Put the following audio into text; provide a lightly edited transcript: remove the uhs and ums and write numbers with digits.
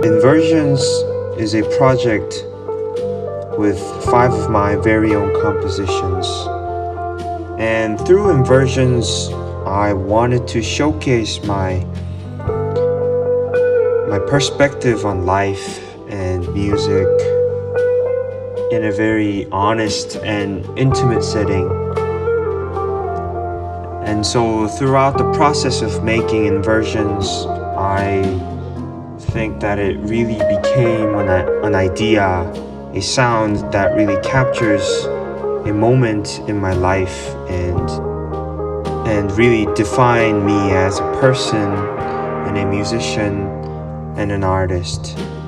Inversions is a project with 5 of my very own compositions. And through Inversions, I wanted to showcase my perspective on life and music in a very honest and intimate setting. And so throughout the process of making Inversions, I think that it really became an idea, a sound that really captures a moment in my life and really defined me as a person and a musician and an artist.